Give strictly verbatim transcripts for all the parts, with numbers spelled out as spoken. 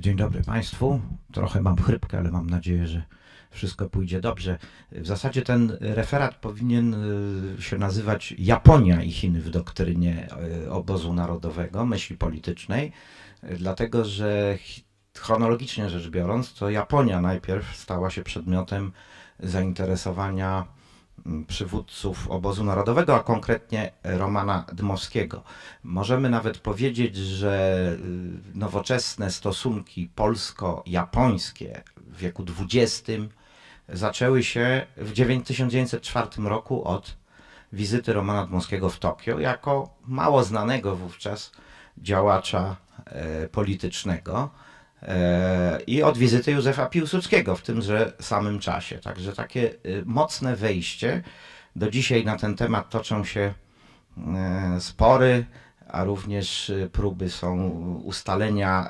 Dzień dobry Państwu. Trochę mam chrypkę, ale mam nadzieję, że wszystko pójdzie dobrze. W zasadzie ten referat powinien się nazywać Japonia i Chiny w doktrynie obozu narodowego, myśli politycznej, dlatego że chronologicznie rzecz biorąc, to Japonia najpierw stała się przedmiotem zainteresowania przywódców obozu narodowego, a konkretnie Romana Dmowskiego. Możemy nawet powiedzieć, że nowoczesne stosunki polsko-japońskie w wieku dwudziestym zaczęły się w tysiąc dziewięćset czwartym roku od wizyty Romana Dmowskiego w Tokio jako mało znanego wówczas działacza politycznego i od wizyty Józefa Piłsudskiego w tymże samym czasie. Także takie mocne wejście. Do dzisiaj na ten temat toczą się spory, a również próby są ustalenia,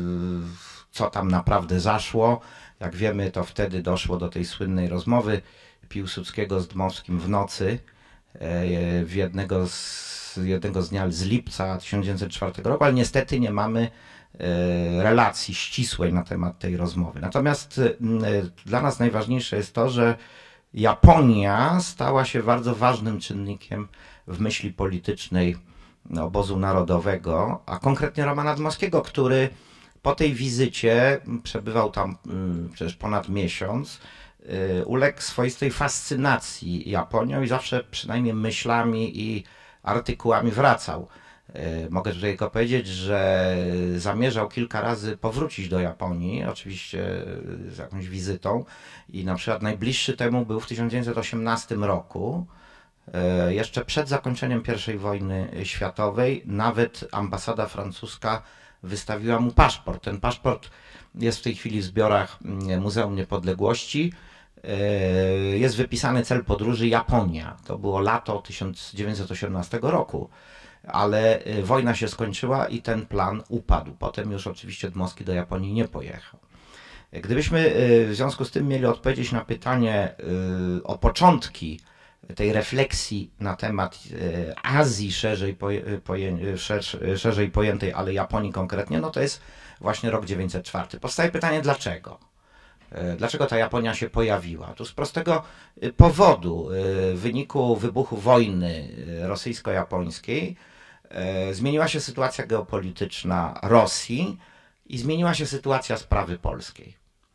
co tam naprawdę zaszło. Jak wiemy, to wtedy doszło do tej słynnej rozmowy Piłsudskiego z Dmowskim w nocy w jednego z, jednego z dnia z lipca tysiąc dziewięćset czwartego roku, ale niestety nie mamy relacji ścisłej na temat tej rozmowy. Natomiast dla nas najważniejsze jest to, że Japonia stała się bardzo ważnym czynnikiem w myśli politycznej obozu narodowego, a konkretnie Romana Dmowskiego, który po tej wizycie, przebywał tam przecież ponad miesiąc, uległ swoistej fascynacji Japonią i zawsze przynajmniej myślami i artykułami wracał. Mogę tutaj tylko powiedzieć, że zamierzał kilka razy powrócić do Japonii, oczywiście z jakąś wizytą, i na przykład najbliższy temu był w tysiąc dziewięćset osiemnastym roku, jeszcze przed zakończeniem pierwszej wojny światowej. Nawet ambasada francuska wystawiła mu paszport. Ten paszport jest w tej chwili w zbiorach Muzeum Niepodległości. Jest wypisany cel podróży Japonia. To było lato tysiąc dziewięćset osiemnastego roku. Ale wojna się skończyła i ten plan upadł. Potem już oczywiście Dmowski do Japonii nie pojechał. Gdybyśmy w związku z tym mieli odpowiedzieć na pytanie o początki tej refleksji na temat Azji szerzej, poję, szerzej pojętej, ale Japonii konkretnie, no to jest właśnie rok dziewięćset czwarty. Powstaje pytanie, dlaczego? Dlaczego ta Japonia się pojawiła? To z prostego powodu. W wyniku wybuchu wojny rosyjsko-japońskiej zmieniła się sytuacja geopolityczna Rosji i zmieniła się sytuacja sprawy polskiej.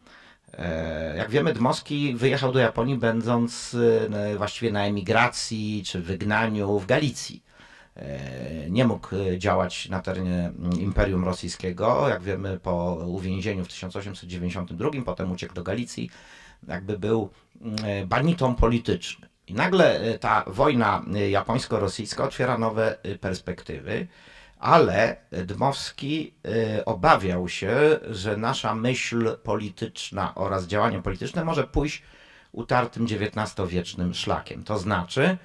Jak wiemy, Dmowski wyjechał do Japonii, będąc właściwie na emigracji czy wygnaniu w Galicji. Nie mógł działać na terenie Imperium Rosyjskiego. Jak wiemy, po uwięzieniu w tysiąc osiemset dziewięćdziesiątym drugim, potem uciekł do Galicji, jakby był banitą politycznym. I nagle ta wojna japońsko-rosyjska otwiera nowe perspektywy, ale Dmowski obawiał się, że nasza myśl polityczna oraz działanie polityczne może pójść utartym dziewiętnastowiecznym szlakiem. To znaczy,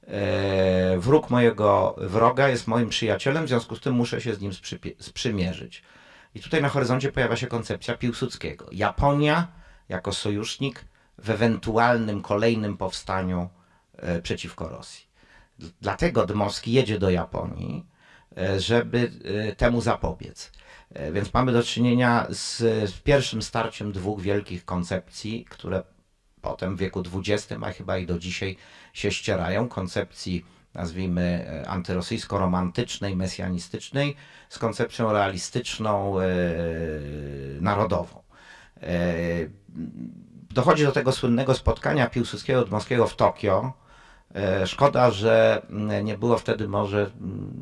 wróg mojego wroga jest moim przyjacielem, w związku z tym muszę się z nim sprzymierzyć. I tutaj na horyzoncie pojawia się koncepcja Piłsudskiego. Japonia jako sojusznik w ewentualnym kolejnym powstaniu przeciwko Rosji. Dlatego Dmowski jedzie do Japonii, żeby temu zapobiec. Więc mamy do czynienia z pierwszym starciem dwóch wielkich koncepcji, które potem w wieku dwudziestym, a chyba i do dzisiaj się ścierają, koncepcji, nazwijmy, antyrosyjsko-romantycznej, mesjanistycznej, z koncepcją realistyczną, e, narodową. E, dochodzi do tego słynnego spotkania Piłsudskiego-Dmowskiego w Tokio. E, szkoda, że nie było wtedy może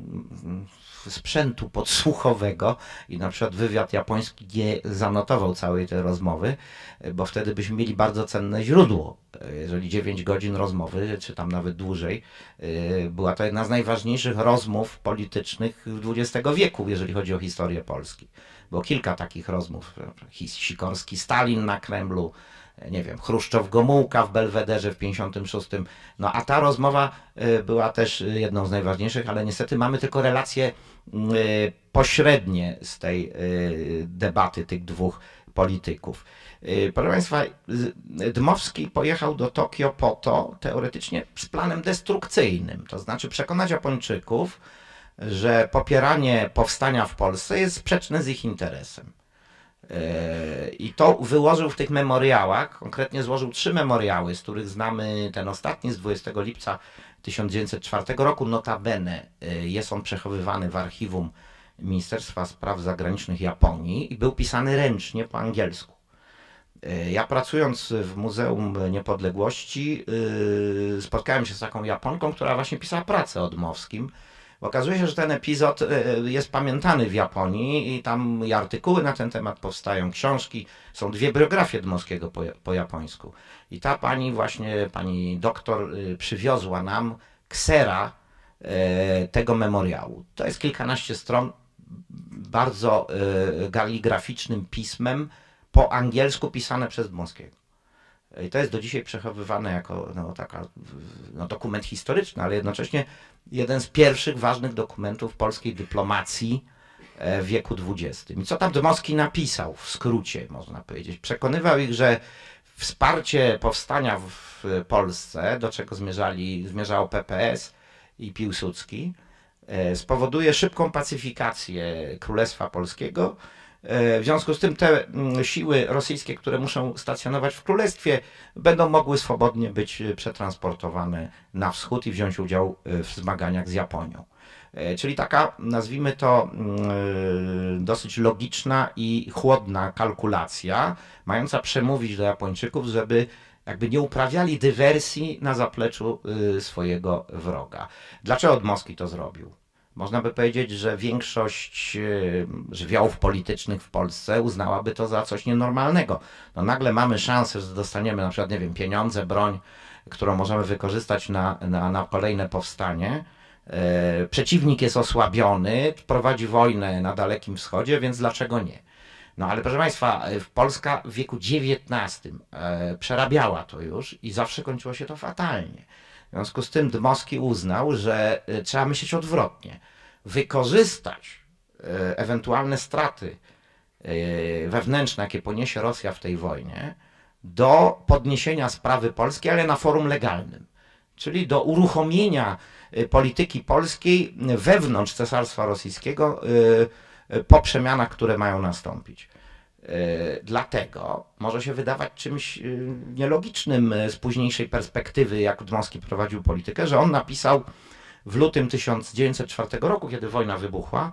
sprzętu podsłuchowego i na przykład wywiad japoński nie zanotował całej tej rozmowy, bo wtedy byśmy mieli bardzo cenne źródło. Jeżeli dziewięć godzin rozmowy, czy tam nawet dłużej, była to jedna z najważniejszych rozmów politycznych dwudziestego wieku, jeżeli chodzi o historię Polski. Było kilka takich rozmów. Sikorski-Stalin na Kremlu, nie wiem, Chruszczow-Gomułka w Belwederze w pięćdziesiątym szóstym. No a ta rozmowa była też jedną z najważniejszych, ale niestety mamy tylko relacje pośrednie z tej debaty tych dwóch polityków. Proszę Państwa, Dmowski pojechał do Tokio po to, teoretycznie, z planem destrukcyjnym, to znaczy przekonać Japończyków, że popieranie powstania w Polsce jest sprzeczne z ich interesem. I to wyłożył w tych memoriałach, konkretnie złożył trzy memoriały, z których znamy ten ostatni z dwudziestego lipca tysiąc dziewięćset czwartego roku. Notabene jest on przechowywany w archiwum Ministerstwa Spraw Zagranicznych Japonii i był pisany ręcznie po angielsku. Ja pracując w Muzeum Niepodległości spotkałem się z taką Japonką, która właśnie pisała pracę o Dmowskim. Okazuje się, że ten epizod jest pamiętany w Japonii i tam i artykuły na ten temat powstają, książki, są dwie biografie Dmowskiego po, po japońsku. I ta pani właśnie, pani doktor przywiozła nam ksera tego memoriału. To jest kilkanaście stron bardzo kaligraficznym pismem po angielsku pisane przez Dmowskiego. I to jest do dzisiaj przechowywane jako no, taka, no, dokument historyczny, ale jednocześnie jeden z pierwszych ważnych dokumentów polskiej dyplomacji w wieku dwudziestym. I co tam Dmowski napisał, w skrócie można powiedzieć? Przekonywał ich, że wsparcie powstania w Polsce, do czego zmierzali, zmierzało P P S i Piłsudski, spowoduje szybką pacyfikację Królestwa Polskiego. W związku z tym te siły rosyjskie, które muszą stacjonować w Królestwie, będą mogły swobodnie być przetransportowane na wschód i wziąć udział w zmaganiach z Japonią. Czyli taka, nazwijmy to, dosyć logiczna i chłodna kalkulacja, mająca przemówić do Japończyków, żeby jakby nie uprawiali dywersji na zapleczu swojego wroga. Dlaczego Dmowski to zrobił? Można by powiedzieć, że większość żywiołów politycznych w Polsce uznałaby to za coś nienormalnego. No nagle mamy szansę, że dostaniemy na przykład, nie wiem, pieniądze, broń, którą możemy wykorzystać na, na, na kolejne powstanie. E, przeciwnik jest osłabiony, prowadzi wojnę na Dalekim Wschodzie, więc dlaczego nie? No ale proszę Państwa, Polska w wieku dziewiętnastym e, przerabiała to już i zawsze kończyło się to fatalnie. W związku z tym Dmowski uznał, że trzeba myśleć odwrotnie. Wykorzystać ewentualne straty wewnętrzne, jakie poniesie Rosja w tej wojnie, do podniesienia sprawy polskiej, ale na forum legalnym. Czyli do uruchomienia polityki polskiej wewnątrz Cesarstwa Rosyjskiego po przemianach, które mają nastąpić. Dlatego może się wydawać czymś nielogicznym z późniejszej perspektywy, jak Dmowski prowadził politykę, że on napisał w lutym tysiąc dziewięćset czwartego roku, kiedy wojna wybuchła,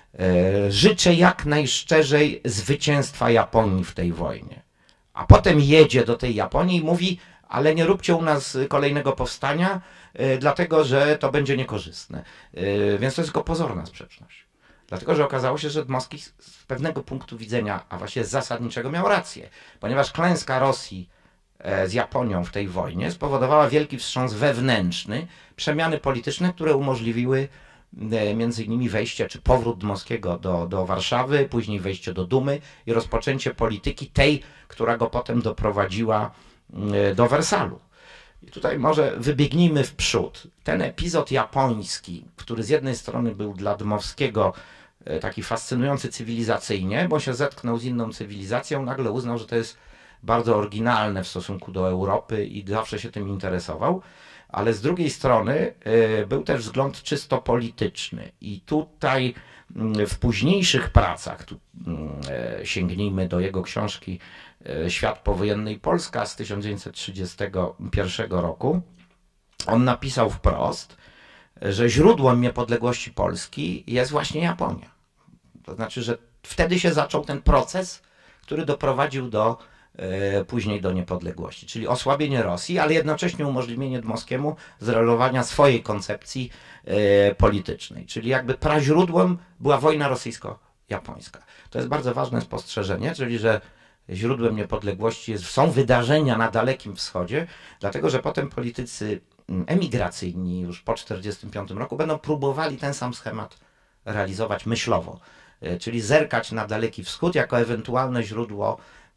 życzę jak najszczerzej zwycięstwa Japonii w tej wojnie. A potem jedzie do tej Japonii i mówi, ale nie róbcie u nas kolejnego powstania, dlatego że to będzie niekorzystne. Więc to jest tylko pozorna sprzeczność. Dlatego, że okazało się, że Dmowski z pewnego punktu widzenia, a właściwie zasadniczego, miał rację. Ponieważ klęska Rosji z Japonią w tej wojnie spowodowała wielki wstrząs wewnętrzny, przemiany polityczne, które umożliwiły między innymi wejście czy powrót Dmowskiego do, do Warszawy, później wejście do Dumy i rozpoczęcie polityki tej, która go potem doprowadziła do Wersalu. I tutaj może wybiegnijmy w przód. Ten epizod japoński, który z jednej strony był dla Dmowskiego taki fascynujący cywilizacyjnie, bo się zetknął z inną cywilizacją, nagle uznał, że to jest bardzo oryginalne w stosunku do Europy i zawsze się tym interesował, ale z drugiej strony był też wzgląd czysto polityczny i tutaj w późniejszych pracach, tu sięgnijmy do jego książki Świat powojenny i Polska z tysiąc dziewięćset trzydziestego pierwszego roku, on napisał wprost, że źródłem niepodległości Polski jest właśnie Japonia. To znaczy, że wtedy się zaczął ten proces, który doprowadził do e, później do niepodległości, czyli osłabienie Rosji, ale jednocześnie umożliwienie Dmowskiemu zrealizowania swojej koncepcji e, politycznej. Czyli jakby praźródłem była wojna rosyjsko-japońska. To jest bardzo ważne spostrzeżenie, czyli że źródłem niepodległości jest, są wydarzenia na Dalekim Wschodzie, dlatego że potem politycy emigracyjni już po tysiąc dziewięćset czterdziestym piątym roku będą próbowali ten sam schemat realizować myślowo, czyli zerkać na Daleki Wschód jako ewentualne źródło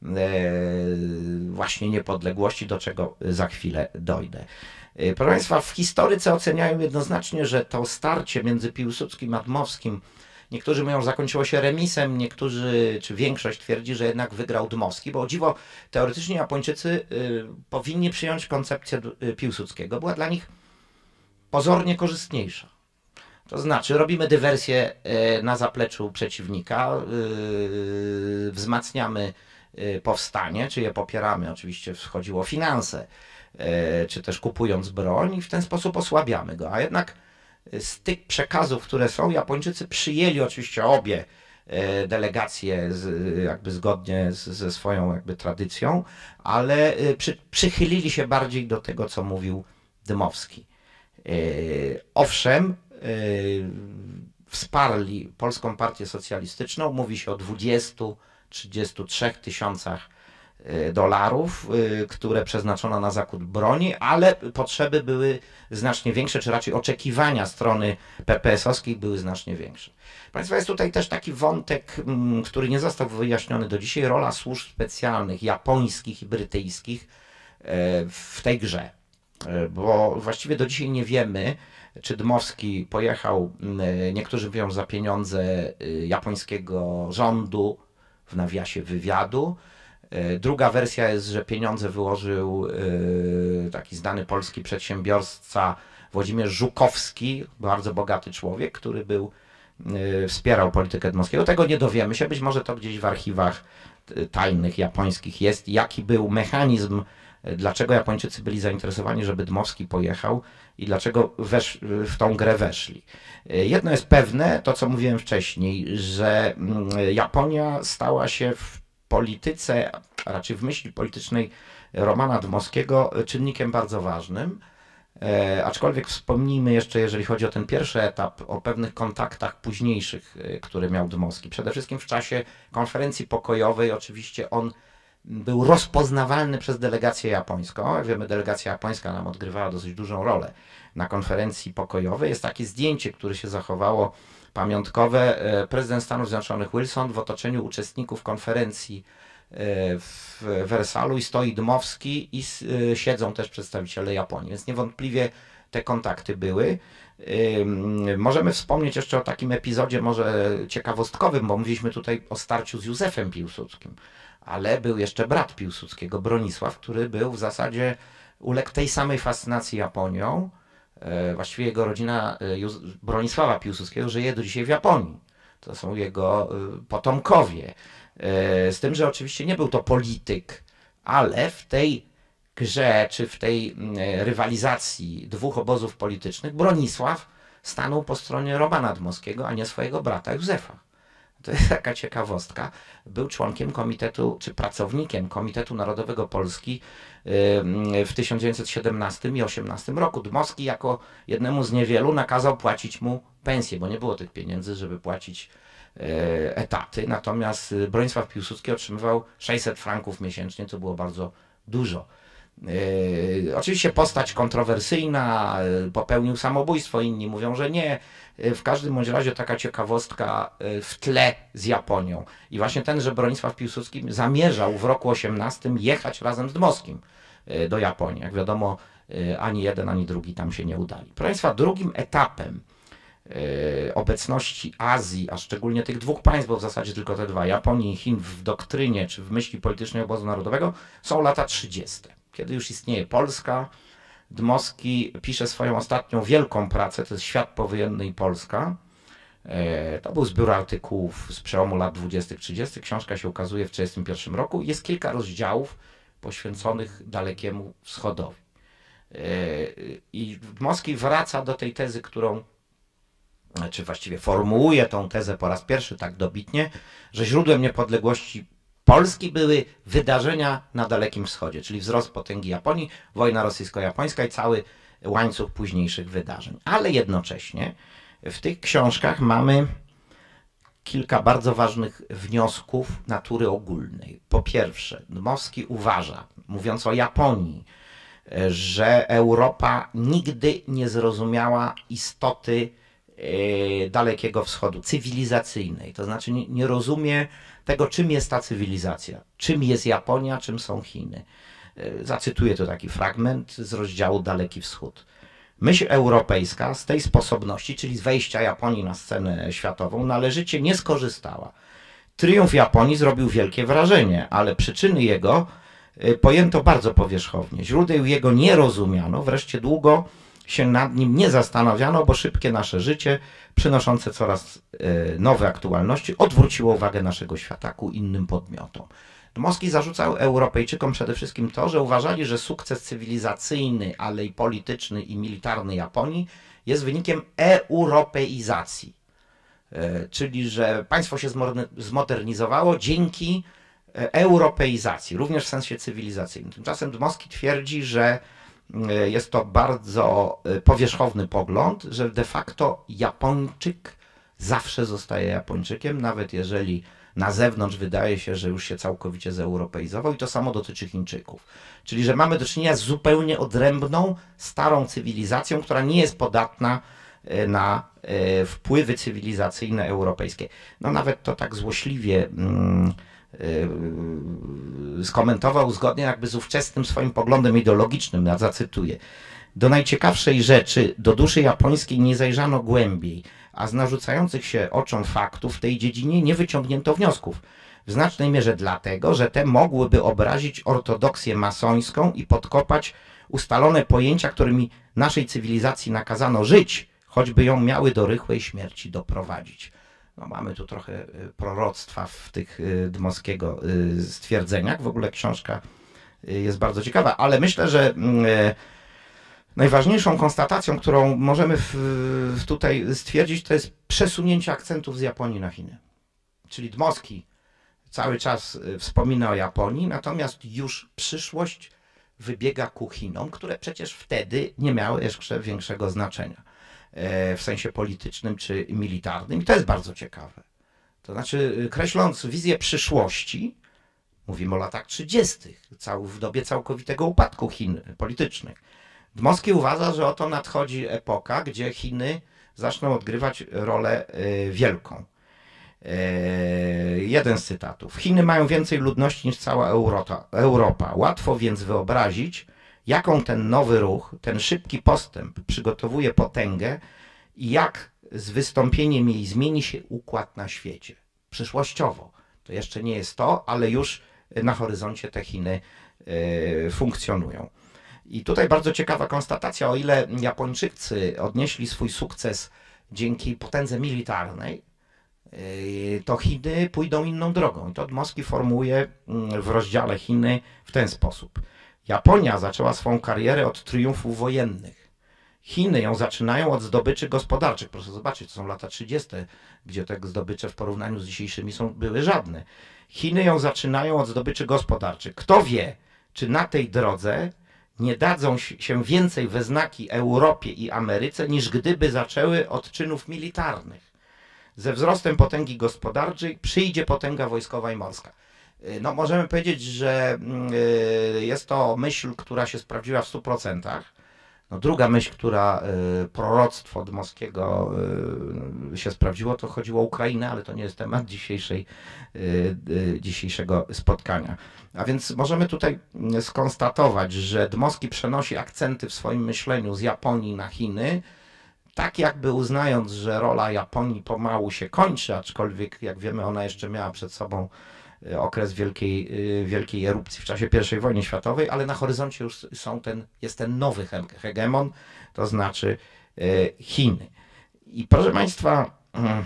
właśnie niepodległości, do czego za chwilę dojdę. Proszę Państwa, w historyce oceniają jednoznacznie, że to starcie między Piłsudskim a Dmowskim, niektórzy mówią, że zakończyło się remisem, niektórzy, czy większość twierdzi, że jednak wygrał Dmowski, bo o dziwo, teoretycznie Japończycy y, powinni przyjąć koncepcję Piłsudskiego. Była dla nich pozornie korzystniejsza. To znaczy robimy dywersję na zapleczu przeciwnika, wzmacniamy powstanie, czy je popieramy, oczywiście chodziło o finanse, czy też kupując broń i w ten sposób osłabiamy go. A jednak z tych przekazów, które są, Japończycy przyjęli oczywiście obie delegacje z, jakby zgodnie z, ze swoją jakby tradycją, ale przy, przychylili się bardziej do tego, co mówił Dmowski. Owszem, wsparli Polską Partię Socjalistyczną, mówi się o dwudziestu trzydziestu trzech tysiącach dolarów, które przeznaczono na zakup broni, ale potrzeby były znacznie większe, czy raczej oczekiwania strony P P S-owskiej były znacznie większe. Państwa, jest tutaj też taki wątek, który nie został wyjaśniony do dzisiaj, rola służb specjalnych japońskich i brytyjskich w tej grze. Bo właściwie do dzisiaj nie wiemy, czy Dmowski pojechał, niektórzy mówią, za pieniądze japońskiego rządu, w nawiasie wywiadu. Druga wersja jest, że pieniądze wyłożył taki znany polski przedsiębiorca Włodzimierz Żukowski, bardzo bogaty człowiek, który był, wspierał politykę Dmowskiego. Tego nie dowiemy się, być może to gdzieś w archiwach tajnych japońskich jest, jaki był mechanizm, dlaczego Japończycy byli zainteresowani, żeby Dmowski pojechał i dlaczego wesz, w tą grę weszli. Jedno jest pewne, to co mówiłem wcześniej, że Japonia stała się w polityce, a raczej w myśli politycznej Romana Dmowskiego czynnikiem bardzo ważnym. E, aczkolwiek wspomnijmy jeszcze, jeżeli chodzi o ten pierwszy etap, o pewnych kontaktach późniejszych, które miał Dmowski. Przede wszystkim w czasie konferencji pokojowej oczywiście on był rozpoznawalny przez delegację japońską. Jak wiemy, delegacja japońska nam odgrywała dosyć dużą rolę na konferencji pokojowej. Jest takie zdjęcie, które się zachowało, pamiątkowe. Prezydent Stanów Zjednoczonych Wilson w otoczeniu uczestników konferencji w Wersalu i stoi Dmowski i siedzą też przedstawiciele Japonii, więc niewątpliwie te kontakty były. Możemy wspomnieć jeszcze o takim epizodzie może ciekawostkowym, bo mówiliśmy tutaj o starciu z Józefem Piłsudskim, ale był jeszcze brat Piłsudskiego, Bronisław, który był w zasadzie, uległ tej samej fascynacji Japonią. Właściwie jego rodzina Bronisława Piłsudskiego żyje do dzisiaj w Japonii. To są jego potomkowie. Z tym, że oczywiście nie był to polityk, ale w tej grze, czy w tej rywalizacji dwóch obozów politycznych Bronisław stanął po stronie Romana Dmowskiego, a nie swojego brata Józefa. To jest taka ciekawostka. Był członkiem komitetu, czy pracownikiem Komitetu Narodowego Polski w tysiąc dziewięćset siedemnastym i osiemnastym roku. Dmowski jako jednemu z niewielu nakazał płacić mu pensję, bo nie było tych pieniędzy, żeby płacić etaty. Natomiast Bronisław Piłsudski otrzymywał sześćset franków miesięcznie, co było bardzo dużo. Yy, oczywiście postać kontrowersyjna, popełnił samobójstwo, inni mówią, że nie. W każdym bądź razie taka ciekawostka w tle z Japonią. I właśnie ten, że Bronisław Piłsudski zamierzał w roku osiemnastym jechać razem z Dmowskim do Japonii. Jak wiadomo, ani jeden, ani drugi tam się nie udali. Proszę Państwa, drugim etapem obecności Azji, a szczególnie tych dwóch państw, bo w zasadzie tylko te dwa, Japonii i Chin, w doktrynie czy w myśli politycznej obozu narodowego, są lata trzydzieste. Kiedy już istnieje Polska. Dmowski pisze swoją ostatnią wielką pracę, to jest Świat powojenny i Polska. To był zbiór artykułów z przełomu lat dwudziestych trzydziestych. Książka się ukazuje w tysiąc dziewięćset trzydziestym pierwszym roku. Jest kilka rozdziałów poświęconych Dalekiemu Wschodowi. I Dmowski wraca do tej tezy, którą, czy właściwie formułuje tą tezę po raz pierwszy tak dobitnie, że źródłem niepodległości Polski były wydarzenia na Dalekim Wschodzie, czyli wzrost potęgi Japonii, wojna rosyjsko-japońska i cały łańcuch późniejszych wydarzeń. Ale jednocześnie w tych książkach mamy kilka bardzo ważnych wniosków natury ogólnej. Po pierwsze, Dmowski uważa, mówiąc o Japonii, że Europa nigdy nie zrozumiała istoty Dalekiego Wschodu, cywilizacyjnej. To znaczy nie, nie rozumie tego, czym jest ta cywilizacja, czym jest Japonia, czym są Chiny. Zacytuję tu taki fragment z rozdziału Daleki Wschód. Myśl europejska z tej sposobności, czyli z wejścia Japonii na scenę światową, należycie nie skorzystała. Triumf Japonii zrobił wielkie wrażenie, ale przyczyny jego pojęto bardzo powierzchownie. Źródeł jego nie rozumiano, wreszcie długo się nad nim nie zastanawiano, bo szybkie nasze życie, przynoszące coraz nowe aktualności, odwróciło uwagę naszego świata ku innym podmiotom. Dmowski zarzucał Europejczykom przede wszystkim to, że uważali, że sukces cywilizacyjny, ale i polityczny i militarny Japonii jest wynikiem europeizacji. Czyli, że państwo się zmodernizowało dzięki europeizacji, również w sensie cywilizacyjnym. Tymczasem Dmowski twierdzi, że jest to bardzo powierzchowny pogląd, że de facto Japończyk zawsze zostaje Japończykiem, nawet jeżeli na zewnątrz wydaje się, że już się całkowicie zeuropeizował, i to samo dotyczy Chińczyków. Czyli, że mamy do czynienia z zupełnie odrębną, starą cywilizacją, która nie jest podatna na wpływy cywilizacyjne europejskie. No nawet to tak złośliwie skomentował zgodnie jakby z ówczesnym swoim poglądem ideologicznym, ja zacytuję. Do najciekawszej rzeczy, do duszy japońskiej nie zajrzano głębiej, a z narzucających się oczom faktów w tej dziedzinie nie wyciągnięto wniosków. W znacznej mierze dlatego, że te mogłyby obrazić ortodoksję masońską i podkopać ustalone pojęcia, którymi naszej cywilizacji nakazano żyć, choćby ją miały do rychłej śmierci doprowadzić. No, mamy tu trochę proroctwa w tych Dmowskiego stwierdzeniach. W ogóle książka jest bardzo ciekawa, ale myślę, że najważniejszą konstatacją, którą możemy w, tutaj stwierdzić, to jest przesunięcie akcentów z Japonii na Chiny. Czyli Dmowski cały czas wspomina o Japonii, natomiast już przyszłość wybiega ku Chinom, które przecież wtedy nie miały jeszcze większego znaczenia w sensie politycznym czy militarnym. I to jest bardzo ciekawe. To znaczy, kreśląc wizję przyszłości, mówimy o latach trzydziestych, w dobie całkowitego upadku Chin politycznych, Dmowski uważa, że oto nadchodzi epoka, gdzie Chiny zaczną odgrywać rolę wielką. Jeden z cytatów. Chiny mają więcej ludności niż cała Europa. Europa. Łatwo więc wyobrazić, jaką ten nowy ruch, ten szybki postęp przygotowuje potęgę i jak z wystąpieniem jej zmieni się układ na świecie. Przyszłościowo. To jeszcze nie jest to, ale już na horyzoncie te Chiny funkcjonują. I tutaj bardzo ciekawa konstatacja, o ile Japończycy odnieśli swój sukces dzięki potędze militarnej, to Chiny pójdą inną drogą. I to Dmowski formuje w rozdziale Chiny w ten sposób. Japonia zaczęła swą karierę od triumfów wojennych. Chiny ją zaczynają od zdobyczy gospodarczych. Proszę zobaczyć, to są lata trzydzieste, gdzie te zdobycze w porównaniu z dzisiejszymi są, były żadne. Chiny ją zaczynają od zdobyczy gospodarczych. Kto wie, czy na tej drodze nie dadzą się więcej we znaki Europie i Ameryce, niż gdyby zaczęły od czynów militarnych. Ze wzrostem potęgi gospodarczej przyjdzie potęga wojskowa i morska. No, możemy powiedzieć, że jest to myśl, która się sprawdziła w stu procentach. No, druga myśl, która proroctwo Dmowskiego się sprawdziło, to chodziło o Ukrainę, ale to nie jest temat dzisiejszej, dzisiejszego spotkania. A więc możemy tutaj skonstatować, że Dmowski przenosi akcenty w swoim myśleniu z Japonii na Chiny, tak jakby uznając, że rola Japonii pomału się kończy, aczkolwiek jak wiemy ona jeszcze miała przed sobą okres wielkiej, wielkiej erupcji w czasie pierwszej wojny światowej, ale na horyzoncie już są ten, jest ten nowy hegemon, to znaczy Chiny. I proszę Państwa,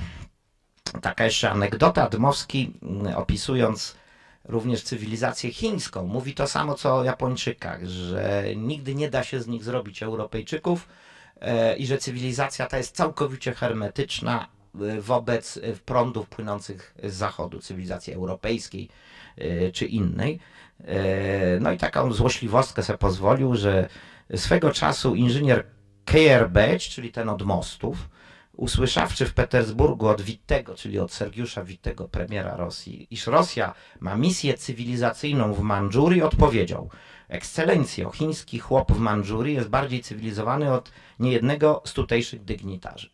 taka jeszcze anegdota. Dmowski, opisując również cywilizację chińską, mówi to samo co o Japończykach, że nigdy nie da się z nich zrobić Europejczyków i że cywilizacja ta jest całkowicie hermetyczna wobec prądów płynących z zachodu, cywilizacji europejskiej czy innej. No i taką złośliwostkę sobie pozwolił, że swego czasu inżynier Keyerbeck, czyli ten od mostów, usłyszawszy w Petersburgu od Wittego, czyli od Sergiusza Wittego, premiera Rosji, iż Rosja ma misję cywilizacyjną w Mandżurii, odpowiedział: Ekscelencjo, chiński chłop w Mandżurii jest bardziej cywilizowany od niejednego z tutejszych dygnitarzy.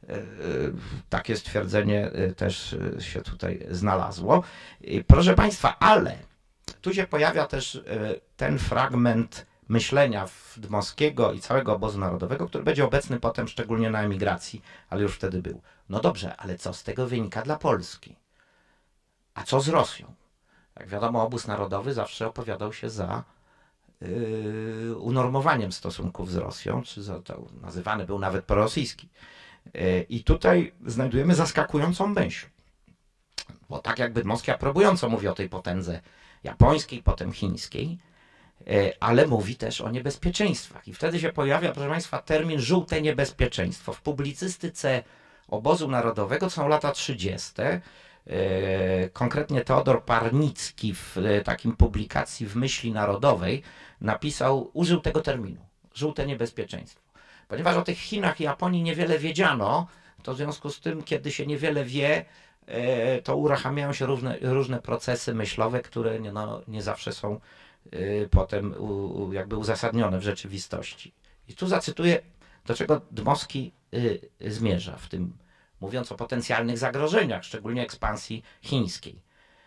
Takie stwierdzenie też się tutaj znalazło. Proszę Państwa, ale tu się pojawia też ten fragment myślenia Dmowskiego i całego obozu narodowego, który będzie obecny potem szczególnie na emigracji, ale już wtedy był. No dobrze, ale co z tego wynika dla Polski? A co z Rosją? Jak wiadomo, obóz narodowy zawsze opowiadał się za unormowaniem stosunków z Rosją, czy za to nazywany był nawet prorosyjski. I tutaj znajdujemy zaskakującą myśl, bo tak jakby Moskwa aprobująco mówi o tej potędze japońskiej, potem chińskiej, ale mówi też o niebezpieczeństwach. I wtedy się pojawia, proszę Państwa, termin żółte niebezpieczeństwo. W publicystyce Obozu Narodowego to są lata trzydzieste. Konkretnie Teodor Parnicki w takim publikacji w Myśli Narodowej napisał, użył tego terminu, żółte niebezpieczeństwo. Ponieważ o tych Chinach i Japonii niewiele wiedziano, to w związku z tym, kiedy się niewiele wie, to uruchamiają się różne, różne procesy myślowe, które nie, no, nie zawsze są potem u, jakby uzasadnione w rzeczywistości. I tu zacytuję, do czego Dmowski zmierza w tym, mówiąc o potencjalnych zagrożeniach, szczególnie ekspansji chińskiej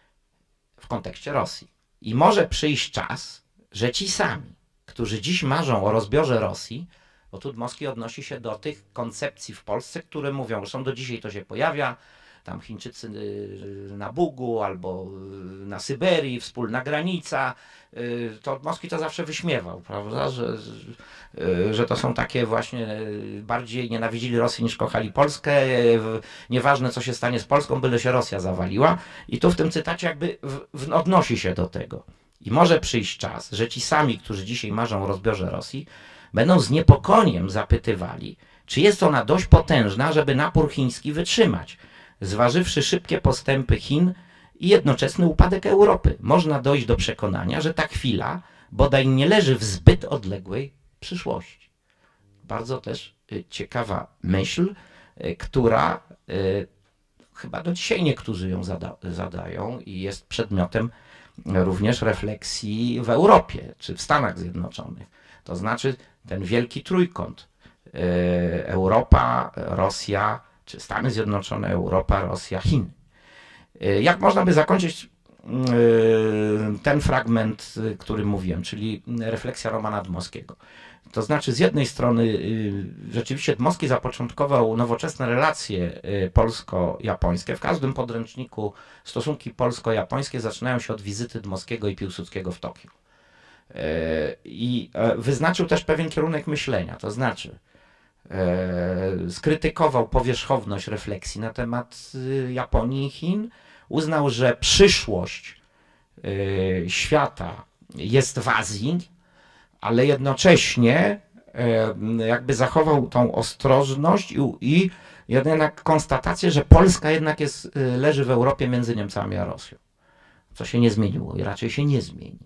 w kontekście Rosji. I może przyjść czas, że ci sami, którzy dziś marzą o rozbiorze Rosji, bo tu Dmowski odnosi się do tych koncepcji w Polsce, które mówią, zresztą do dzisiaj to się pojawia, tam Chińczycy na Bugu albo na Syberii, wspólna granica, to Dmowski to zawsze wyśmiewał, prawda, że, że to są takie właśnie, bardziej nienawidzili Rosji niż kochali Polskę, nieważne co się stanie z Polską, byle się Rosja zawaliła. I tu w tym cytacie jakby w, w, odnosi się do tego. I może przyjść czas, że ci sami, którzy dzisiaj marzą o rozbiorze Rosji, będą z niepokojem zapytywali, czy jest ona dość potężna, żeby napór chiński wytrzymać, zważywszy szybkie postępy Chin i jednoczesny upadek Europy. Można dojść do przekonania, że ta chwila bodaj nie leży w zbyt odległej przyszłości. Bardzo też ciekawa myśl, która chyba do dzisiaj niektórzy ją zada zadają i jest przedmiotem również refleksji w Europie czy w Stanach Zjednoczonych. To znaczy ten wielki trójkąt Europa, Rosja, czy Stany Zjednoczone, Europa, Rosja, Chiny. Jak można by zakończyć ten fragment, który mówiłem, czyli refleksja Romana Dmowskiego? To znaczy z jednej strony rzeczywiście Dmowski zapoczątkował nowoczesne relacje polsko-japońskie. W każdym podręczniku stosunki polsko-japońskie zaczynają się od wizyty Dmowskiego i Piłsudskiego w Tokio. I wyznaczył też pewien kierunek myślenia, to znaczy skrytykował powierzchowność refleksji na temat Japonii i Chin, uznał, że przyszłość świata jest w Azji, ale jednocześnie jakby zachował tą ostrożność i, i jednak konstatację, że Polska jednak jest, leży w Europie między Niemcami a Rosją, co się nie zmieniło i raczej się nie zmieni.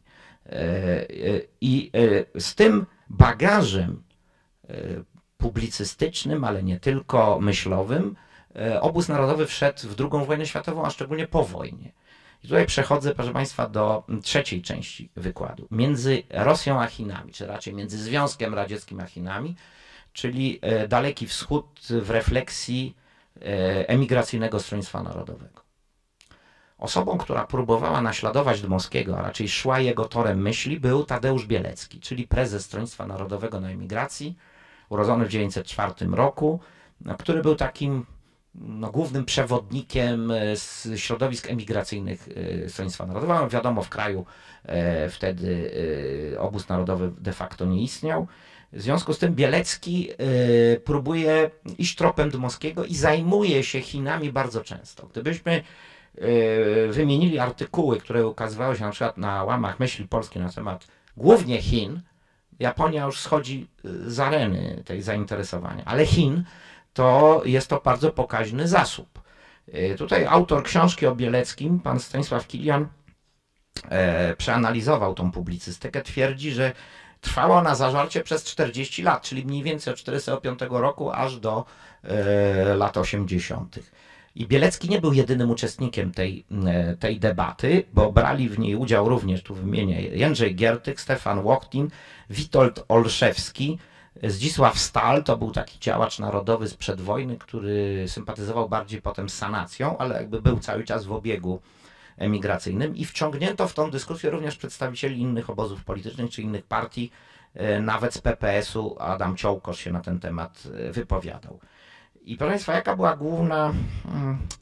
I z tym bagażem publicystycznym, ale nie tylko myślowym, Obóz Narodowy wszedł w drugą wojnę światową, a szczególnie po wojnie. I tutaj przechodzę, proszę Państwa, do trzeciej części wykładu. Między Rosją a Chinami, czy raczej między Związkiem Radzieckim a Chinami, czyli Daleki Wschód w refleksji emigracyjnego Stronnictwa Narodowego. Osobą, która próbowała naśladować Dmowskiego, a raczej szła jego torem myśli, był Tadeusz Bielecki, czyli prezes Stronnictwa Narodowego na emigracji, urodzony w tysiąc dziewięćset czwartym roku, który był takim no, głównym przewodnikiem z środowisk emigracyjnych Stronnictwa Narodowego. Wiadomo, w kraju e, wtedy e, obóz narodowy de facto nie istniał. W związku z tym Bielecki e, próbuje iść tropem Dmowskiego i zajmuje się Chinami bardzo często. Gdybyśmy e, wymienili artykuły, które ukazywały się na przykład na łamach Myśli Polskiej na temat głównie Chin, Japonia już schodzi z areny tej zainteresowania, ale Chin to jest to bardzo pokaźny zasób. Tutaj autor książki o Bieleckim, pan Stanisław Kilian, e, przeanalizował tą publicystykę, twierdzi, że trwała ona zażarcie przez czterdzieści lat, czyli mniej więcej od tysiąc czterysta piątego roku aż do e, lat osiemdziesiątych. I Bielecki nie był jedynym uczestnikiem tej, tej debaty, bo brali w niej udział również, tu wymienię, Jędrzej Giertych, Stefan Łoktin, Witold Olszewski, Zdzisław Stal, to był taki działacz narodowy sprzed wojny, który sympatyzował bardziej potem z sanacją, ale jakby był cały czas w obiegu emigracyjnym i wciągnięto w tą dyskusję również przedstawicieli innych obozów politycznych czy innych partii, nawet z P P S u Adam Ciołkosz się na ten temat wypowiadał. I proszę Państwa, jaka była główna,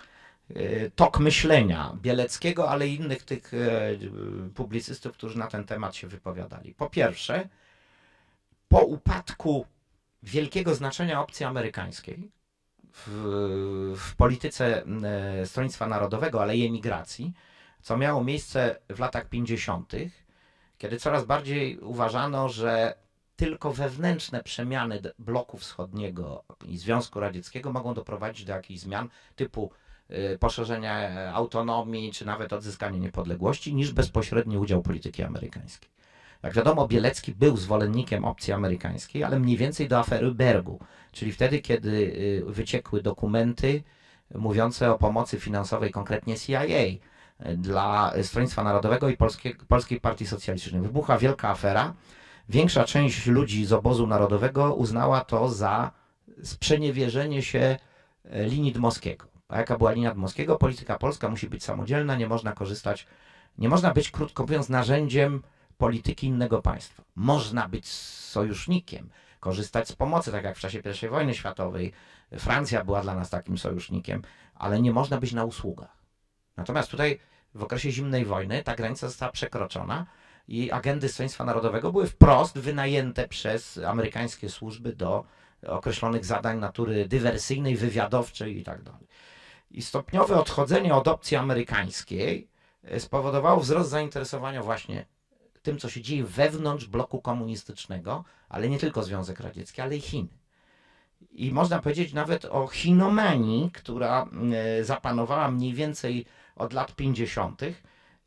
tok myślenia Bieleckiego, ale i innych tych publicystów, którzy na ten temat się wypowiadali. Po pierwsze, po upadku wielkiego znaczenia opcji amerykańskiej w, w polityce Stronnictwa Narodowego, ale i emigracji, co miało miejsce w latach pięćdziesiątych, kiedy coraz bardziej uważano, że tylko wewnętrzne przemiany bloku wschodniego i Związku Radzieckiego mogą doprowadzić do jakichś zmian typu poszerzenia autonomii, czy nawet odzyskanie niepodległości, niż bezpośredni udział polityki amerykańskiej. Jak wiadomo, Bielecki był zwolennikiem opcji amerykańskiej, ale mniej więcej do afery Bergu, czyli wtedy, kiedy wyciekły dokumenty mówiące o pomocy finansowej, konkretnie C I A, dla Stronnictwa Narodowego i Polskiej, Polskiej Partii Socjalistycznej. Wybuchła wielka afera. Większa część ludzi z obozu narodowego uznała to za sprzeniewierzenie się linii Dmowskiego. A jaka była linia Dmowskiego? Polityka polska musi być samodzielna, nie można korzystać, nie można być, krótko mówiąc, narzędziem polityki innego państwa. Można być sojusznikiem, korzystać z pomocy, tak jak w czasie pierwszej wojny światowej. Francja była dla nas takim sojusznikiem, ale nie można być na usługach. Natomiast tutaj w okresie zimnej wojny ta granica została przekroczona i agendy Stronnictwa Narodowego były wprost wynajęte przez amerykańskie służby do określonych zadań natury dywersyjnej, wywiadowczej i tak dalej. I stopniowe odchodzenie od opcji amerykańskiej spowodowało wzrost zainteresowania właśnie tym, co się dzieje wewnątrz bloku komunistycznego, ale nie tylko Związek Radziecki, ale i Chiny. I można powiedzieć nawet o chinomanii, która zapanowała mniej więcej od lat pięćdziesiątych.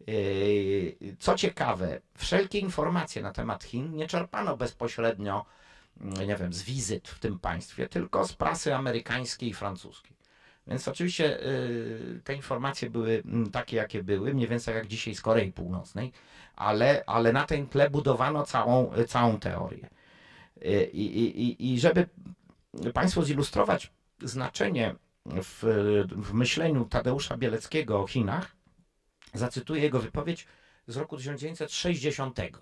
Co ciekawe, wszelkie informacje na temat Chin nie czerpano bezpośrednio, nie wiem, z wizyt w tym państwie, tylko z prasy amerykańskiej i francuskiej. Więc oczywiście te informacje były takie, jakie były, mniej więcej jak dzisiaj z Korei Północnej, ale, ale na tym tle budowano całą, całą teorię. I, i, i żeby Państwu zilustrować znaczenie w, w myśleniu Tadeusza Bieleckiego o Chinach, zacytuję jego wypowiedź z roku tysiąc dziewięćset sześćdziesiątego.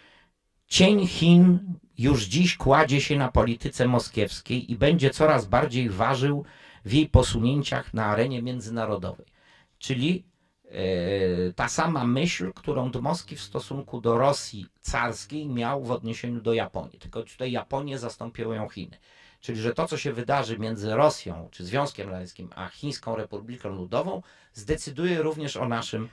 Cień Chin już dziś kładzie się na polityce moskiewskiej i będzie coraz bardziej ważył w jej posunięciach na arenie międzynarodowej. Czyli e, ta sama myśl, którą Dmowski w stosunku do Rosji carskiej miał w odniesieniu do Japonii. Tylko tutaj Japonię zastąpiły ją Chiny. Czyli, że to, co się wydarzy między Rosją czy Związkiem Radzieckim a Chińską Republiką Ludową, zdecyduje również o naszym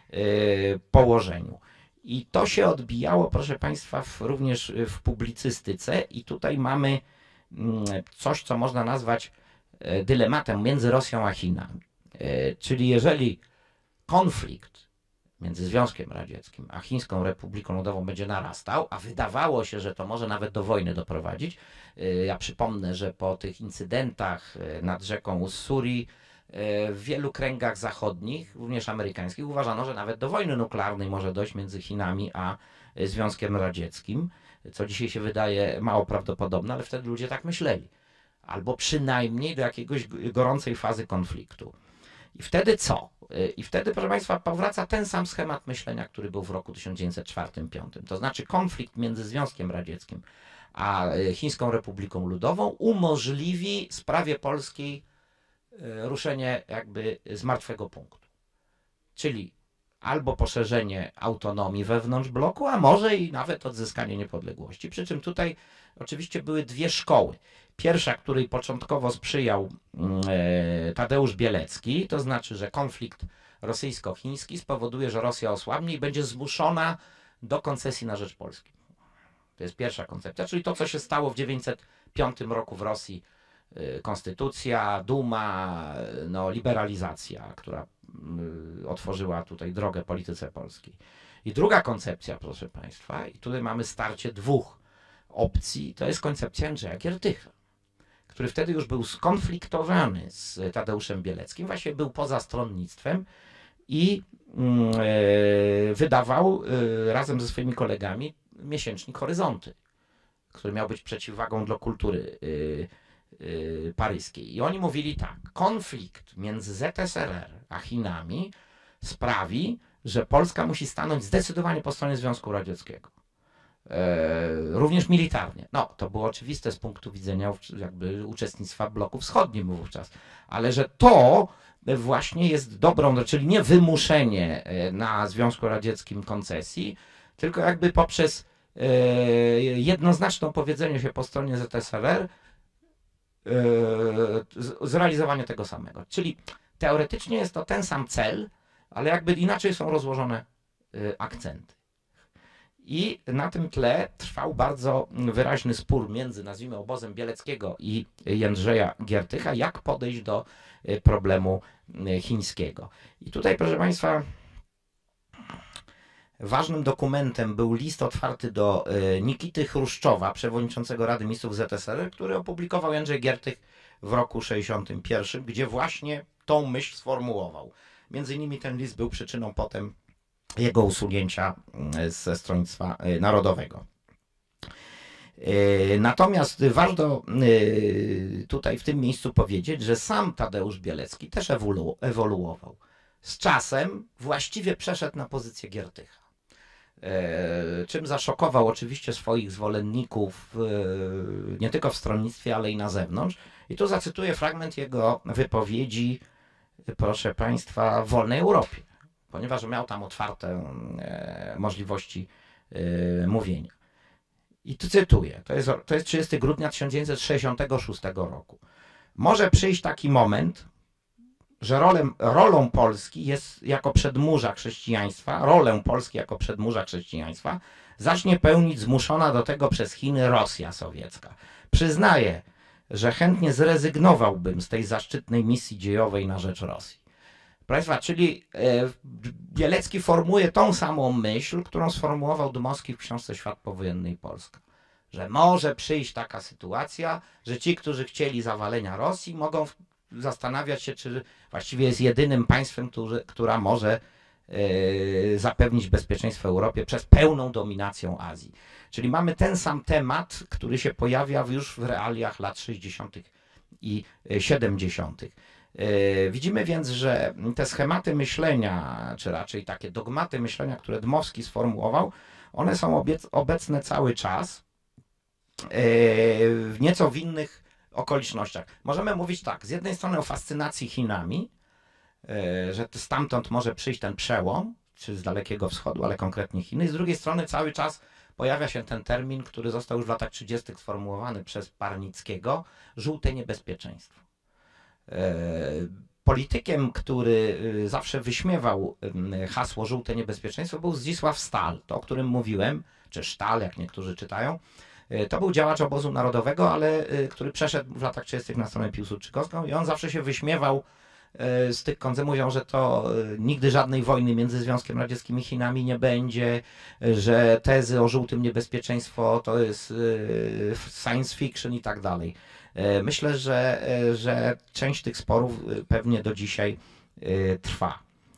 y, położeniu. I to się odbijało, proszę Państwa, w, również w publicystyce. I tutaj mamy y, coś, co można nazwać y, dylematem między Rosją a Chinami. Y, czyli jeżeli konflikt między Związkiem Radzieckim a Chińską Republiką Ludową będzie narastał, a wydawało się, że to może nawet do wojny doprowadzić. Ja przypomnę, że po tych incydentach nad rzeką Ussuri w wielu kręgach zachodnich, również amerykańskich, uważano, że nawet do wojny nuklearnej może dojść między Chinami a Związkiem Radzieckim, co dzisiaj się wydaje mało prawdopodobne, ale wtedy ludzie tak myśleli. Albo przynajmniej do jakiegoś gorącej fazy konfliktu. I wtedy co? I wtedy, proszę Państwa, powraca ten sam schemat myślenia, który był w roku tysiąc dziewięćset czwartym do tysiąc dziewięćset piątym. To znaczy konflikt między Związkiem Radzieckim a Chińską Republiką Ludową umożliwi sprawie polskiej ruszenie jakby z martwego punktu. Czyli albo poszerzenie autonomii wewnątrz bloku, a może i nawet odzyskanie niepodległości. Przy czym tutaj oczywiście były dwie szkoły. Pierwsza, której początkowo sprzyjał e, Tadeusz Bielecki, to znaczy, że konflikt rosyjsko-chiński spowoduje, że Rosja osłabnie i będzie zmuszona do koncesji na rzecz Polski. To jest pierwsza koncepcja, czyli to, co się stało w tysiąc dziewięćset piątym roku w Rosji. E, konstytucja, duma, no, liberalizacja, która e, otworzyła tutaj drogę polityce polskiej. I druga koncepcja, proszę Państwa, i tutaj mamy starcie dwóch opcji, to jest koncepcja Andrzeja Giertycha, który wtedy już był skonfliktowany z Tadeuszem Bieleckim, właśnie był poza stronnictwem i e, wydawał e, razem ze swoimi kolegami miesięcznik Horyzonty, który miał być przeciwwagą dla kultury e, e, paryskiej. I oni mówili tak, konflikt między Z S R R a Chinami sprawi, że Polska musi stanąć zdecydowanie po stronie Związku Radzieckiego. również militarnie. No, to było oczywiste z punktu widzenia jakby uczestnictwa w bloku wschodnim wówczas, ale że to właśnie jest dobrą, czyli nie wymuszenie na Związku Radzieckim koncesji, tylko jakby poprzez jednoznaczne opowiedzenie się po stronie Z S R R zrealizowanie tego samego. Czyli teoretycznie jest to ten sam cel, ale jakby inaczej są rozłożone akcenty. I na tym tle trwał bardzo wyraźny spór między, nazwijmy, obozem Bieleckiego i Jędrzeja Giertycha, jak podejść do problemu chińskiego. I tutaj, proszę Państwa, ważnym dokumentem był list otwarty do Nikity Chruszczowa, przewodniczącego Rady Ministrów Z S R R, który opublikował Jędrzej Giertych w roku sześćdziesiątym pierwszym, gdzie właśnie tą myśl sformułował. Między innymi ten list był przyczyną potem jego usunięcia ze Stronnictwa Narodowego. Natomiast warto tutaj w tym miejscu powiedzieć, że sam Tadeusz Bielecki też ewolu ewoluował. Z czasem właściwie przeszedł na pozycję Giertycha, czym zaszokował oczywiście swoich zwolenników nie tylko w stronnictwie, ale i na zewnątrz. I tu zacytuję fragment jego wypowiedzi, proszę Państwa, w Wolnej Europie, ponieważ miał tam otwarte e, możliwości e, mówienia. I tu cytuję, to jest, to jest trzydziestego grudnia tysiąc dziewięćset sześćdziesiątego szóstego roku. Może przyjść taki moment, że rolę, rolą Polski jest jako przedmurza chrześcijaństwa, rolę Polski jako przedmurza chrześcijaństwa zacznie pełnić zmuszona do tego przez Chiny Rosja sowiecka. Przyznaję, że chętnie zrezygnowałbym z tej zaszczytnej misji dziejowej na rzecz Rosji. Państwa, czyli Bielecki formułuje tą samą myśl, którą sformułował Dmowski w książce Świat powojenny i Polska. Że może przyjść taka sytuacja, że ci, którzy chcieli zawalenia Rosji, mogą zastanawiać się, czy właściwie jest jedynym państwem, który, która może yy, zapewnić bezpieczeństwo Europie przez pełną dominacją Azji. Czyli mamy ten sam temat, który się pojawia już w realiach lat sześćdziesiątych i siedemdziesiątych. Widzimy więc, że te schematy myślenia, czy raczej takie dogmaty myślenia, które Dmowski sformułował, one są obecne cały czas w nieco w innych okolicznościach. Możemy mówić tak, z jednej strony o fascynacji Chinami, że stamtąd może przyjść ten przełom, czy z Dalekiego Wschodu, ale konkretnie Chiny, z drugiej strony cały czas pojawia się ten termin, który został już w latach trzydziestych sformułowany przez Parnickiego, żółte niebezpieczeństwo. Politykiem, który zawsze wyśmiewał hasło żółte niebezpieczeństwo, był Zdzisław Stal, to o którym mówiłem, czy Sztal, jak niektórzy czytają. To był działacz obozu narodowego, ale który przeszedł w latach trzydziestych na stronę piłsudczykowską i on zawsze się wyśmiewał z tych koncepcji, mówią, że to nigdy żadnej wojny między Związkiem Radzieckim i Chinami nie będzie, że tezy o żółtym niebezpieczeństwo to jest science fiction i tak dalej. Myślę, że, że część tych sporów pewnie do dzisiaj trwa.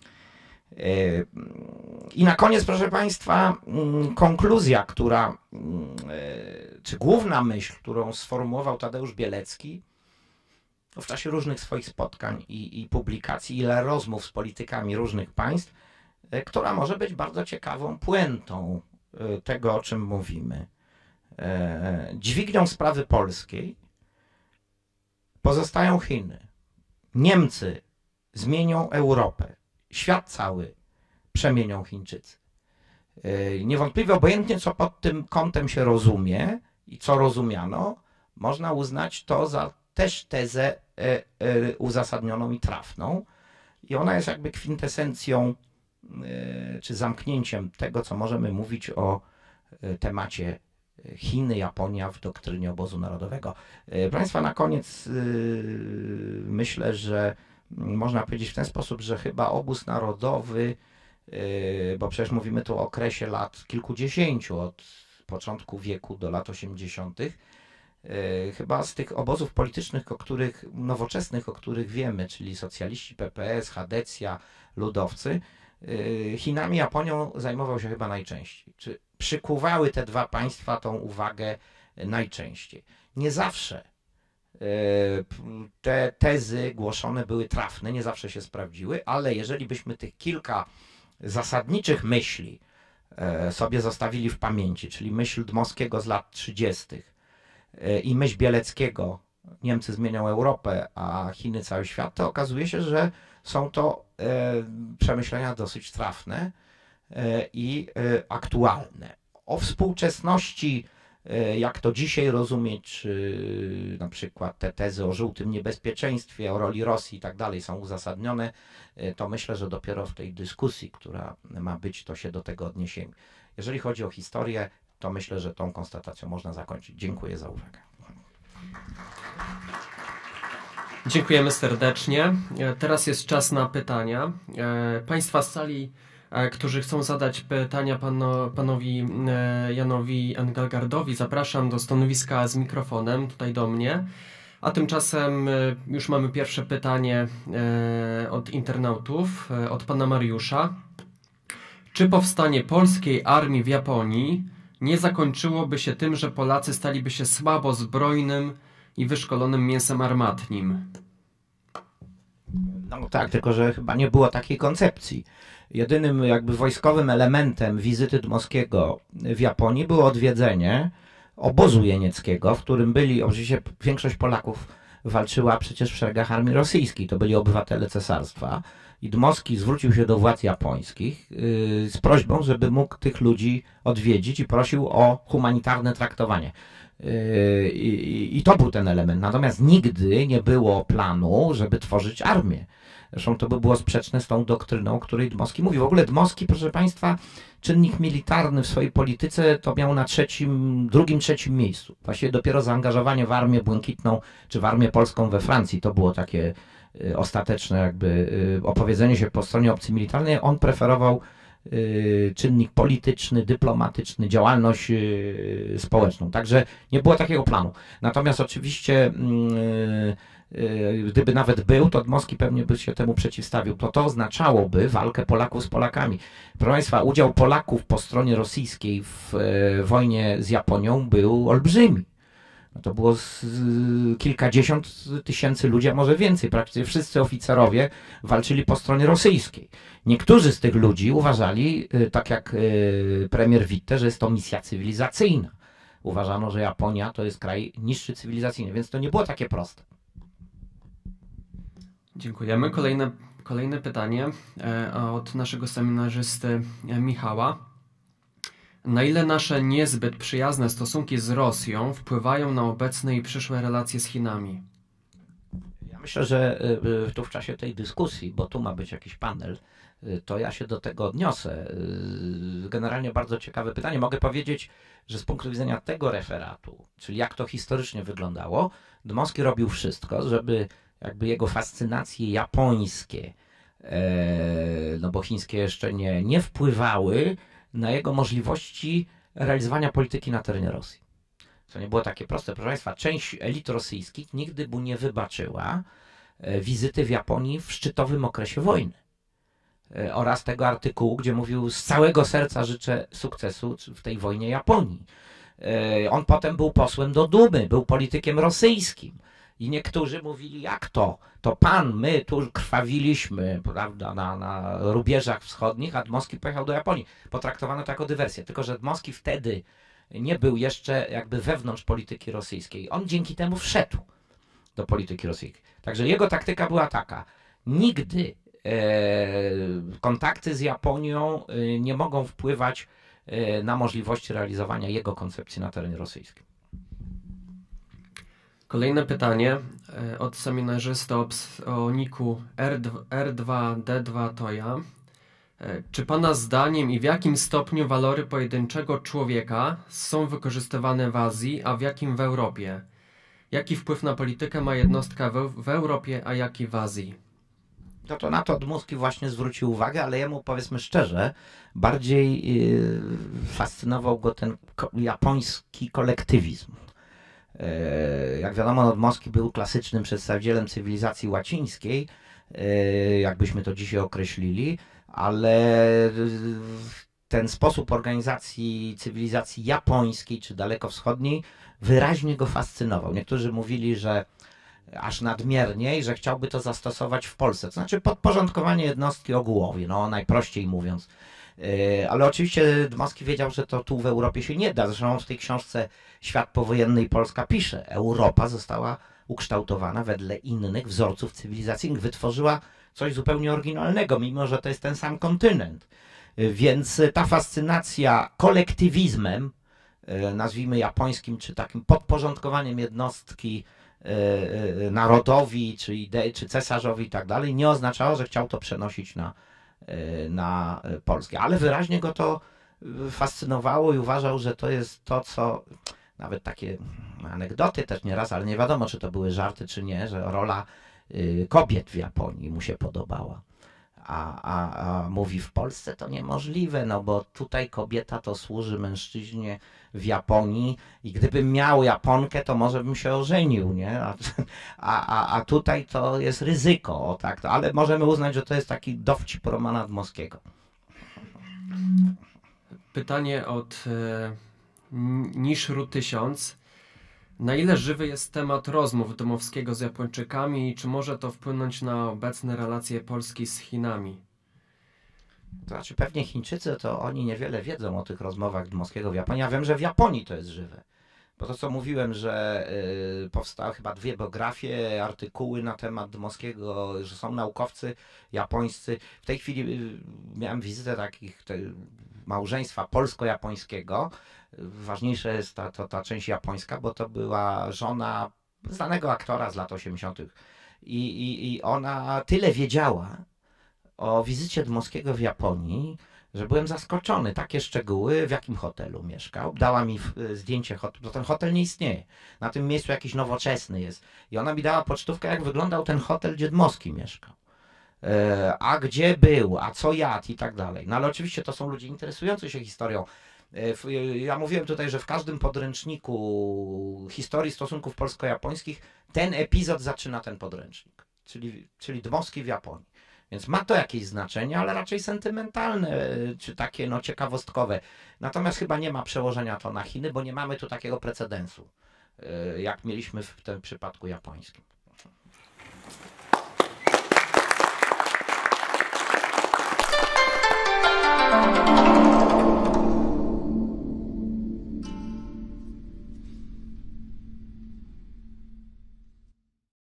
I na koniec, proszę Państwa, konkluzja, która, czy główna myśl, którą sformułował Tadeusz Bielecki w czasie różnych swoich spotkań i, i publikacji, ile rozmów z politykami różnych państw, która może być bardzo ciekawą puentą tego, o czym mówimy. Dźwignią sprawy polskiej pozostają Chiny. Niemcy zmienią Europę. Świat cały przemienią Chińczycy. Niewątpliwie obojętnie, co pod tym kątem się rozumie i co rozumiano, można uznać to za też tezę uzasadnioną i trafną. I ona jest jakby kwintesencją czy zamknięciem tego, co możemy mówić o temacie Chiny, Japonia w doktrynie obozu narodowego. Proszę Państwa, na koniec myślę, że można powiedzieć w ten sposób, że chyba obóz narodowy, bo przecież mówimy tu o okresie lat kilkudziesięciu, od początku wieku do lat osiemdziesiątych, chyba z tych obozów politycznych, o których, nowoczesnych, o których wiemy, czyli socjaliści, P P S, Chadecja, ludowcy, Chinami, Japonią zajmował się chyba najczęściej. Czy przykuwały te dwa państwa tą uwagę najczęściej. Nie zawsze te tezy głoszone były trafne, nie zawsze się sprawdziły, ale jeżeli byśmy tych kilka zasadniczych myśli sobie zostawili w pamięci, czyli myśl Dmowskiego z lat trzydziestych i myśl Bieleckiego, Niemcy zmienią Europę, a Chiny cały świat, to okazuje się, że są to przemyślenia dosyć trafne i aktualne. O współczesności, jak to dzisiaj rozumieć, czy na przykład te tezy o żółtym niebezpieczeństwie, o roli Rosji i tak dalej są uzasadnione, to myślę, że dopiero w tej dyskusji, która ma być, to się do tego odniesiemy. Jeżeli chodzi o historię, to myślę, że tą konstatacją można zakończyć. Dziękuję za uwagę. Dziękujemy serdecznie. Teraz jest czas na pytania. Państwa z sali, którzy chcą zadać pytania pano, panowi Janowi Engelgardowi, zapraszam do stanowiska z mikrofonem, tutaj do mnie. A tymczasem już mamy pierwsze pytanie od internautów, od pana Mariusza. Czy powstanie polskiej armii w Japonii nie zakończyłoby się tym, że Polacy staliby się słabo zbrojnym i wyszkolonym mięsem armatnim? No tak, tylko że chyba nie było takiej koncepcji. Jedynym jakby wojskowym elementem wizyty Dmowskiego w Japonii było odwiedzenie obozu jenieckiego, w którym byli, oczywiście większość Polaków walczyła przecież w szeregach armii rosyjskiej, to byli obywatele cesarstwa i Dmowski zwrócił się do władz japońskich yy, z prośbą, żeby mógł tych ludzi odwiedzić i prosił o humanitarne traktowanie. Yy, i, I to był ten element. Natomiast nigdy nie było planu, żeby tworzyć armię. Zresztą to by było sprzeczne z tą doktryną, o której Dmowski mówi. W ogóle Dmowski, proszę Państwa, czynnik militarny w swojej polityce to miał na trzecim, drugim, trzecim miejscu. Właściwie dopiero zaangażowanie w Armię Błękitną czy w Armię Polską we Francji to było takie y, ostateczne jakby y, opowiedzenie się po stronie opcji militarnej. On preferował y, czynnik polityczny, dyplomatyczny, działalność y, społeczną. Także nie było takiego planu. Natomiast oczywiście y, gdyby nawet był, to Dmowski pewnie by się temu przeciwstawił. To to oznaczałoby walkę Polaków z Polakami. Proszę Państwa, udział Polaków po stronie rosyjskiej w wojnie z Japonią był olbrzymi. No to było z, z, kilkadziesiąt tysięcy ludzi, a może więcej. Praktycznie wszyscy oficerowie walczyli po stronie rosyjskiej. Niektórzy z tych ludzi uważali, tak jak premier Witte, że jest to misja cywilizacyjna. Uważano, że Japonia to jest kraj niższy cywilizacyjnie, więc to nie było takie proste. Dziękujemy. Kolejne, kolejne pytanie e, od naszego seminarzysty e, Michała. Na ile nasze niezbyt przyjazne stosunki z Rosją wpływają na obecne i przyszłe relacje z Chinami? Ja myślę, że y, tu w czasie tej dyskusji, bo tu ma być jakiś panel, y, to ja się do tego odniosę. Y, generalnie bardzo ciekawe pytanie. Mogę powiedzieć, że z punktu widzenia tego referatu, czyli jak to historycznie wyglądało, Dmowski robił wszystko, żeby jakby jego fascynacje japońskie, e, no bo chińskie jeszcze nie, nie wpływały na jego możliwości realizowania polityki na terenie Rosji. To nie było takie proste. Proszę Państwa, część elit rosyjskich nigdy mu nie wybaczyła e, wizyty w Japonii w szczytowym okresie wojny. E, oraz tego artykułu, gdzie mówił: z całego serca życzę sukcesu w tej wojnie Japonii. E, on potem był posłem do Dumy, był politykiem rosyjskim. I niektórzy mówili: jak to? To pan, my tu krwawiliśmy, prawda, na, na rubieżach wschodnich, a Dmowski pojechał do Japonii. Potraktowano to jako dywersję. Tylko że Dmowski wtedy nie był jeszcze jakby wewnątrz polityki rosyjskiej. On dzięki temu wszedł do polityki rosyjskiej. Także jego taktyka była taka: nigdy e, kontakty z Japonią e, nie mogą wpływać e, na możliwości realizowania jego koncepcji na terenie rosyjskim. Kolejne pytanie od seminarzysty o niku R dwa D dwa Toja. Czy Pana zdaniem i w jakim stopniu walory pojedynczego człowieka są wykorzystywane w Azji, a w jakim w Europie? Jaki wpływ na politykę ma jednostka w, w Europie, a jaki w Azji? No to na to Dmowski właśnie zwrócił uwagę, ale jemu, powiedzmy szczerze, bardziej yy, fascynował go ten ko japoński kolektywizm. Jak wiadomo, Dmowski był klasycznym przedstawicielem cywilizacji łacińskiej, jakbyśmy to dzisiaj określili, ale ten sposób organizacji cywilizacji japońskiej czy dalekowschodniej wyraźnie go fascynował. Niektórzy mówili, że aż nadmiernie i że chciałby to zastosować w Polsce. To znaczy podporządkowanie jednostki ogółowi, no najprościej mówiąc. Ale oczywiście Dmowski wiedział, że to tu w Europie się nie da. Zresztą on w tej książce Świat powojenny i Polska pisze. Europa została ukształtowana wedle innych wzorców cywilizacyjnych. Wytworzyła coś zupełnie oryginalnego, mimo że to jest ten sam kontynent. Więc ta fascynacja kolektywizmem, nazwijmy japońskim, czy takim podporządkowaniem jednostki narodowi, czy idei, czy cesarzowi i tak dalej, nie oznaczało, że chciał to przenosić na, na Polskę. Ale wyraźnie go to fascynowało i uważał, że to jest to, co nawet takie anegdoty też nieraz, ale nie wiadomo, czy to były żarty, czy nie, że rola kobiet w Japonii mu się podobała. A, a, a mówi, w Polsce to niemożliwe, no bo tutaj kobieta to służy mężczyźnie w Japonii i gdybym miał Japonkę, to może bym się ożenił, nie? A, a, a tutaj to jest ryzyko, o tak, to, ale możemy uznać, że to jest taki dowcip Romana Dmowskiego. Pytanie od e, Niszru tysiąc. Na ile żywy jest temat rozmów Dmowskiego z Japończykami i czy może to wpłynąć na obecne relacje Polski z Chinami? To znaczy pewnie Chińczycy to oni niewiele wiedzą o tych rozmowach Dmowskiego w Japonii. Ja wiem, że w Japonii to jest żywe. Bo to co mówiłem, że y, powstały chyba dwie biografie, artykuły na temat Dmowskiego, że są naukowcy japońscy. W tej chwili y, miałem wizytę takich te, małżeństwa polsko-japońskiego. Ważniejsza jest ta, to, ta część japońska, bo to była żona znanego aktora z lat osiemdziesiątych. I, i, I ona tyle wiedziała o wizycie Dmowskiego w Japonii, że byłem zaskoczony. Takie szczegóły, w jakim hotelu mieszkał. Dała mi zdjęcie hotelu, bo ten hotel nie istnieje. Na tym miejscu jakiś nowoczesny jest. I ona mi dała pocztówkę, jak wyglądał ten hotel, gdzie Dmowski mieszkał. A gdzie był, a co jadł i tak dalej. No ale oczywiście to są ludzie interesujący się historią. Ja mówiłem tutaj, że w każdym podręczniku historii stosunków polsko-japońskich ten epizod zaczyna ten podręcznik, czyli, czyli Dmowski w Japonii. Więc ma to jakieś znaczenie, ale raczej sentymentalne, czy takie no, ciekawostkowe. Natomiast chyba nie ma przełożenia to na Chiny, bo nie mamy tu takiego precedensu, jak mieliśmy w tym przypadku japońskim.